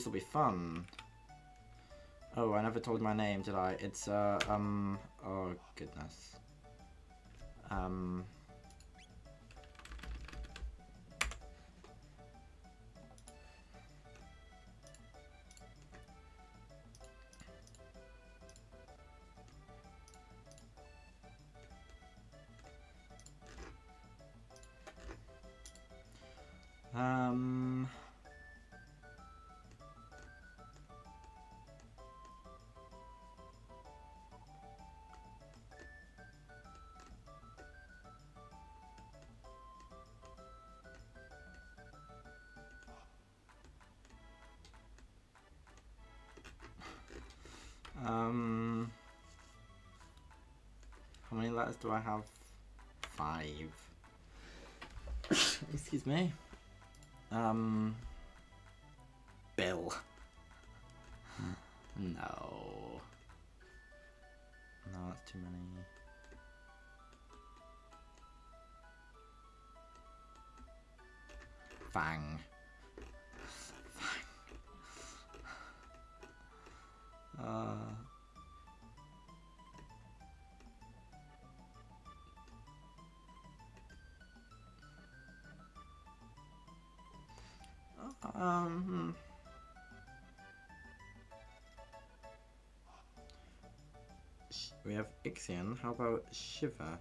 will be fun. Oh, I never told you my name, did I? It's, oh, goodness. How many letters do I have? 5. Excuse me. Bill. No. No, that's too many. Fang. We have Ixion. How about Shiva?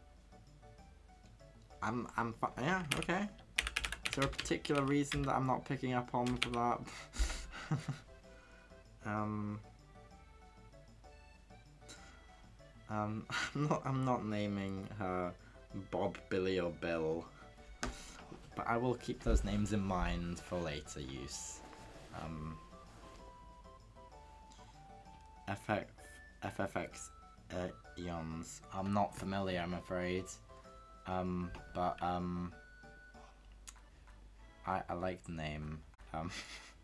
Yeah, okay. Is there a particular reason that I'm not picking up on for that? I'm not naming her Bob, Billy, or Bill, but I will keep those names in mind for later use. FFX Eons. I'm not familiar, I'm afraid. But I like the name.